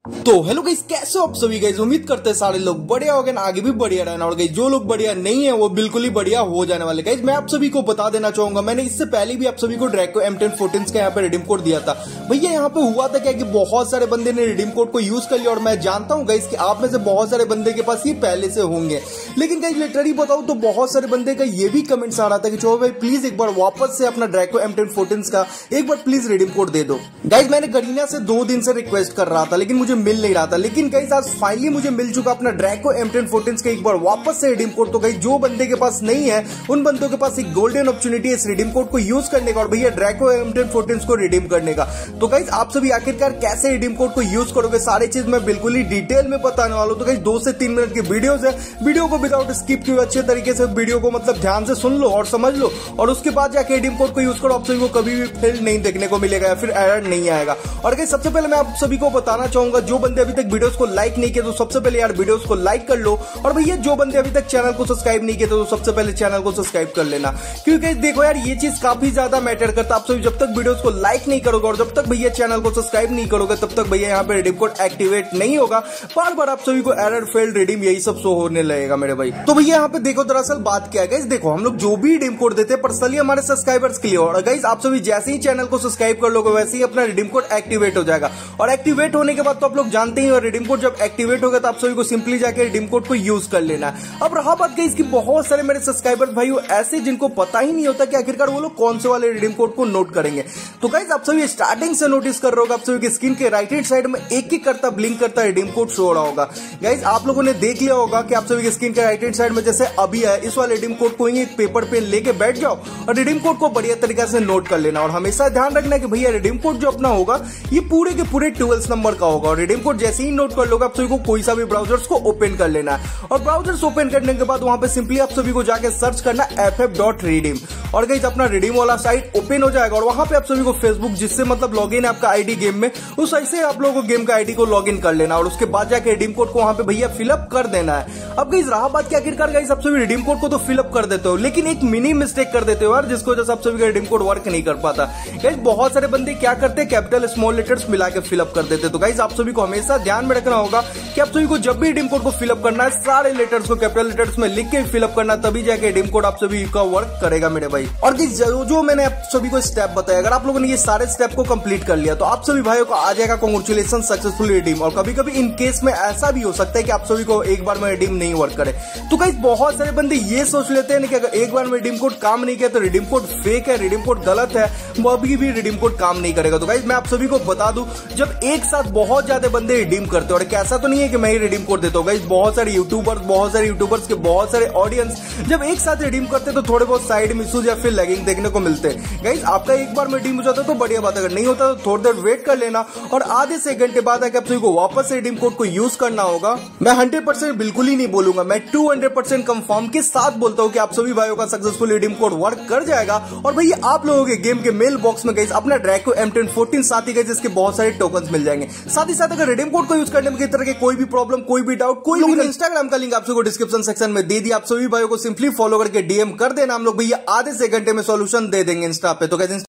तो hello guys, कैसे हो आप सभी गाइस। उम्मीद करते हैं सारे लोग बढ़िया हो गए ना, आगे भी बढ़िया रहना। और गाइस जो लोग बढ़िया नहीं है वो बिल्कुल ही बढ़िया हो जाने वाले। गाइस मैं आप सभी को बता देना चाहूंगा, मैंने इससे पहले भी आप सभी को ड्रैको M1014 का यहाँ पे रिडीम कोड दिया था। भैया यहाँ पे हुआ था क्या कि बहुत सारे बंदे ने रिडीम कोड को यूज कर लिया, और मैं जानता हूँ गाइस कि आप में से बहुत सारे बंदे के पास ये पहले से होंगे। लेकिन गाइस लिटरली बताऊं तो बहुत सारे बंदे का ये भी कमेंट्स आ रहा था कि चलो भाई प्लीज एक बार वापस से अपना ड्रैको M1014 का एक बार प्लीज रिडीम कोड दे दो। गाइस मैंने करीना से 2 दिन से रिक्वेस्ट कर रहा था लेकिन मुझे मिल नहीं रहा था, लेकिन गाइस आज फाइनली मुझे मिल चुका अपना ड्रैको M1014 का एक बार वापस से रिडीम कोड। तो गाइस जो बंदे के पास नहीं है उन बंदों के पास एक गोल्डन अपॉर्चुनिटी है इस रिडीम कोड को यूज करने का और भैया ड्रैको M1014 को रिडीम करने का। तो गाइस आप सभी आखिरकार कैसे रिडीम कोड को यूज करोगे, सारी चीज मैं बिल्कुल ही डिटेल में बताने वाला हूं। तो गाइस 2 से 3 मिनट की वीडियोस है, वीडियो को विदाउट स्किप किए अच्छे तरीके से वीडियो को मतलब ध्यान से सुन लो और समझ लो, और उसके बाद जाके रिडीम कोड को यूज करो। आप सभी को कभी भी फेल नहीं देखने को मिलेगा या फिर एरर नहीं आएगा। और गाइस सबसे पहले मैं आप सभी को बताना चाहूंगा, जो बंदे अभी तक वीडियोस को लाइक नहीं किए तो सबसे पहले यार वीडियोस को लाइक कर लो, और भैया जो बंदे अभी तक चैनल को सब्सक्राइब नहीं किए तो सबसे पहले चैनल को सब्सक्राइब कर लेना, क्योंकि देखो यार ये चीज काफी ज्यादा मैटर करता है। आप सभी जब तक वीडियोस को लाइक नहीं करोगे और जब तक भैया चैनल को सब्सक्राइब नहीं करोगे तब तक भैया यहाँ पे रिडीम कोड एक्टिवेट नहीं होगा। बार बार आप सभी को एरर, फेल्ड, रिडीम यही सब शो होने लगेगा मेरे भाई। तो भैया यहाँ पे देखो दरअसल बात क्या है गाइस, देखो हम लोग जो भी रिडीम कोड देते हैं पर्सनली हमारे सब्सक्राइबर्स के लिए, और गाइस आप सभी जैसे ही चैनल को सब्सक्राइब कर लोगे वैसे ही अपना रिडीम कोड एक्टिवेट हो जाएगा। और एक्टिवेट होने के बाद तो आप लोग जानते ही, और रिडीम कोड जब एक्टिवेट होगा तो आप सभी को सिंपली जाके रिडीम कोड को यूज कर लेना है। अब रहा बात गाइस कि बहुत सारे मेरे सब्सक्राइबर भाई ऐसे जिनको पता ही नहीं होता कि आखिरकार वो लोग कौन से वाले रिडीम कोड को नोट करेंगे। तो गाइस आप सभी स्टार्टिंग से नोटिस कर रहे होगा, आप सभी की स्क्रीन के राइट हैंड साइड में एक एक करता ब्लिंक करता रिडीम कोड शो हो रहा होगा। गाइस आप लोगों ने देख लिया होगा कि आप सभी की स्क्रीन के राइट हैंड साइड में जैसे अभी है, इस वाले रिडीम कोड को एक पेपर पे लेके बैठ जाओ और रिडीम कोड को बढ़िया तरीके से नोट कर लेना। और हमेशा ध्यान रखना कि भैया रिडीम कोड जो अपना होगा ये पूरे के पूरे 12 नंबर का होगा। और रिडीम कोड जैसे ही नोट कर लोगे आप सभी को कोई सा भी ब्राउजर्स को ओपन कर लेना है, और ब्राउजर्स ओपन करने के बाद वहां पे सिंपली आप सभी को जाके सर्च करना ff.redeem, और गाइस अपना रिडीम वाला साइट ओपन हो जाएगा। और वहां पे आप सभी को फेसबुक जिससे मतलब लॉगिन है आपका आईडी गेम में, उस ऐसे आप लोगों को गेम का आईडी को लॉगिन कर लेना और उसके बाद जाके रिडीम कोड को वहां पे भैया फिलअप कर देना है। अब गाइस रहा बात कि आखिरकार गाइस आप सभी रिडीम कोड को तो फिलअप कर देते हो लेकिन एक मिनी मिस्टेक कर देते हो यार, जिसको वजह से आप सभी का रिडीम कोड वर्क नहीं कर पाता। गाइस बहुत सारे बंदे क्या करते हैं, कैपिटल स्मॉल लेटर्स मिला के फिलअप कर देते। तो गाइस आप सभी को हमेशा ध्यान में रखना होगा कि आप सभी को जब भी रिडीम कोड को फिलअप करना है सारे लेटर्स को कैपिटल लेटर्स में लिख के फिलअप करना, तभी जाके रिडीम कोड आप सभी का वर्क करेगा मेरे भाई। और जो मैंने आप सभी को स्टेप बताया, अगर आप लोगों ने ये सारे स्टेप को कंप्लीट कर लिया तो आप सभी भाइयों को आ जाएगा कांग्रेचुलेशन सक्सेसफुल रिडीम। और कभी कभी इन केस में ऐसा भी हो सकता है कि आप सभी को एक बार में रिडीम नहीं वर्क करे। तो गाइस बहुत सारे बंदे ये सोच लेते हैं कि अगर एक बार में रिडीम कोड काम नहीं किया तो रिडीम कोड फेक है, रिडीम कोड गलत है, वो अभी भी रिडीम कोड काम नहीं करेगा। तो गाइस मैं आप सभी को बता दूं, जब एक साथ बहुत ज्यादा बंदे रिडीम करते हैं, और कैसा तो नहीं है कि मैं ही रिडीम कोड देता हूँ गाइस, बहुत सारे यूट्यूबर्स के बहुत सारे ऑडियंस जब एक साथ रिडीम करते हैं तो थोड़े बहुत साइड मिसयूज या फिर लैगिंग देखने को मिलते हैं। गाइस आपका एक बार में रिडीम हो जाता है तो बढ़िया बात है, अगर नहीं होता तो थोड़ी देर वेट कर लेना और आधे से 1 घंटे बाद आके आप सभी को वापस से रिडीम कोड को यूज करना होगा। मैं 100% बिल्कुल ही नहीं बोलूंगा, मैं 200% कंफर्म के साथ बोलता हूं कि आप सभी भाइयों का सक्सेसफुल रिडीम कोड वर्क कर जाएगा। और भैया आप लोगों के गेम के मेल बॉक्स में गाइस अपना ड्रैको M1014 साथ ही गाइस इसके बहुत सारे टोकन्स मिल जाएंगे। साथ ही साथ अगर रिडीम कोड को यूज करने में किसी तरह के कोई भी प्रॉब्लम, कोई भी डाउट, कोई भी इंस्टाग्राम का लिंक आप सबको डिस्क्रिप्शन सेक्शन में दे दिया, आप सभी भाइयों को सिंपली फॉलो करके डीएम कर देना, हम लोग भैया आधे से 1 घंटे में सॉल्यूशन दे देंगे इंस्टा पे। तो गाइस